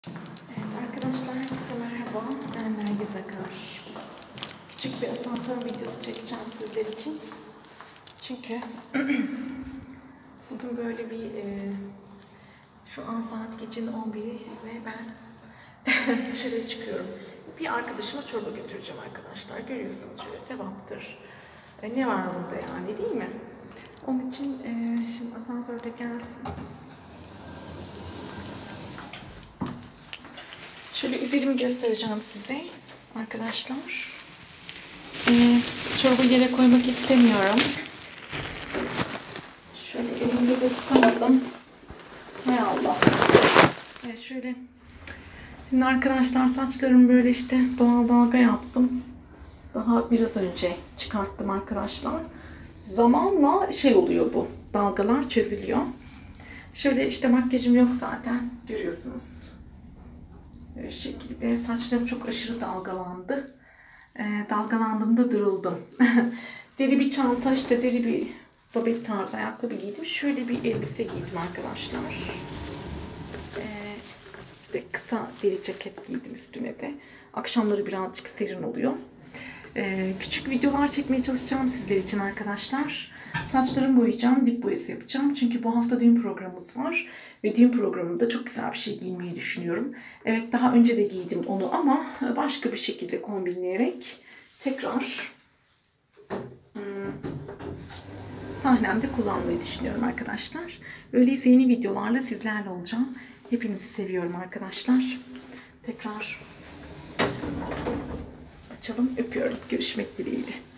Arkadaşlar herkese merhaba. Ben Nergiz Akar. Küçük bir asansör videosu çekeceğim sizler için. Çünkü bugün böyle bir şu an saat gecenin 11'i ve ben dışarıya çıkıyorum. Bir arkadaşıma çorba götüreceğim arkadaşlar. Görüyorsunuz şöyle sevaptır. Ne var bunda yani, değil mi? Onun için şimdi asansörde gelsin. Şöyle üzerimi göstereceğim size arkadaşlar. Çorbayı yere koymak istemiyorum. Şöyle elimde de tutamadım. Hay Allah. Evet şöyle. Şimdi arkadaşlar saçlarımı böyle işte doğal dalga yaptım. Daha biraz önce çıkarttım arkadaşlar. Zamanla şey oluyor bu. Dalgalar çözülüyor. Şöyle işte makyajım yok zaten. Görüyorsunuz. Bu şekilde saçlarım çok aşırı dalgalandı. Dalgalandığımda dırıldım. Deri bir çanta, işte deri bir babet tarzı ayakkabı giydim. Şöyle bir elbise giydim arkadaşlar. İşte kısa deri ceket giydim üstüne de. Akşamları birazcık serin oluyor. Küçük videolar çekmeye çalışacağım sizler için arkadaşlar. Saçlarımı boyayacağım, dip boyası yapacağım. Çünkü bu hafta düğün programımız var. Ve düğün programında çok güzel bir şey giymeyi düşünüyorum. Evet, daha önce de giydim onu ama başka bir şekilde kombinleyerek tekrar sahnemde kullanmayı düşünüyorum arkadaşlar. Öyleyse yeni videolarla sizlerle olacağım. Hepinizi seviyorum arkadaşlar. Tekrar açalım, öpüyorum. Görüşmek dileğiyle.